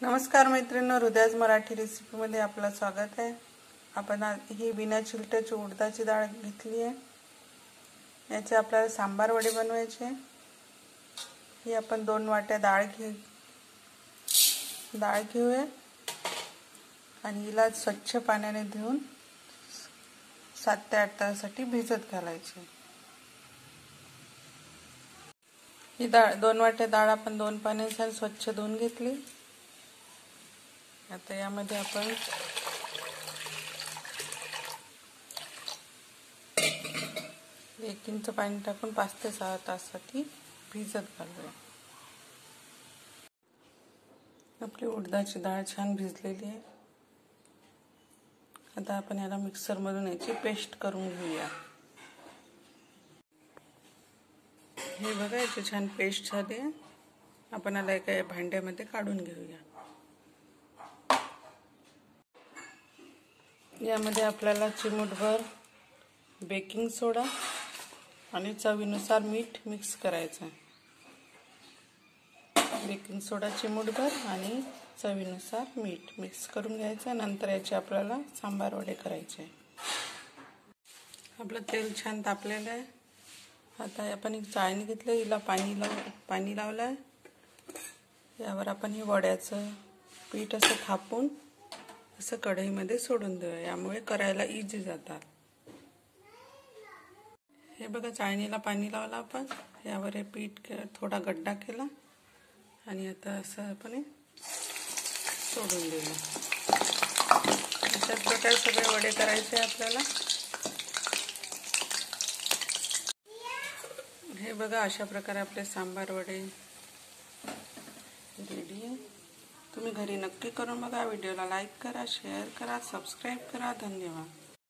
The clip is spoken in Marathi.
नमस्कार मैत्रिणींनो, हृदयाच मराठी रेसिपीमध्ये आपलं स्वागत आहे। आपण ही बिना चिलट्याची उडदाची डाळ घेतली आहे। याचे आपल्याला सांबार वडे बनवायचे। ही आपण 2 वाट्या डाळ घेऊया आणि हिला स्वच्छ पाण्याने धुवून 7 ते 8 तासासाठी भिजत घालायची। ही 2 वाट्या डाळ आपण 2 पाण्याने स्वच्छ धुवून घेतली। आता यामध्ये आपण 1 इंच पाणी टाकून 5 ते 6 तासासाठी भिजत घालूया। आपली उडदाची डाळ छान भिजलेली आहे। आता आपण याला मिक्सर मधून याची पेस्ट करून घेऊया। हे बघा, याची छान पेस्ट झाली आहे। आपण याला एका भांड्यामध्ये काढून घेऊया। यामध्ये आपल्याला चिमूटभर बेकिंग सोडा आणि चवीनुसार मीठ मिक्स करायचं आहे। बेकिंग सोडा चिमूटभर आणि चवीनुसार मीठ मिक्स करून घ्यायचं। नंतर याचे आपल्याला सांबार वडे करायचे। आपलं तेल छान तापलेलं आहे। आता आपण एक चाळणी घेतली, हिला पाणी लावलं आहे। यावर आपण हे वड्याचं पीठ असं थापून असं कढईमध्ये सोडून देऊया। यामुळे करायला इझी जातात। हे बघा, चाळणीला पाणी लावलं आपण, यावर हे पीठ थोडा गड्डा केला आणि आता असं आपण सोडून देऊया। अशाच प्रकारे सगळे वडे करायचे आपल्याला। हे बघा, अशा प्रकारे आपले सांबार वडे रेडी आहे। तुम्ही घरी नक्की करून बघा। व्हिडिओला लाईक करा, शेअर करा, सबस्क्राईब करा। धन्यवाद।